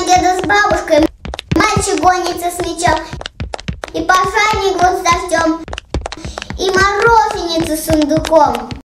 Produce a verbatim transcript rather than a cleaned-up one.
деда с бабушкой, мальчик гонится с мячом, и пожарник вот с дождем, и морозеница с сундуком.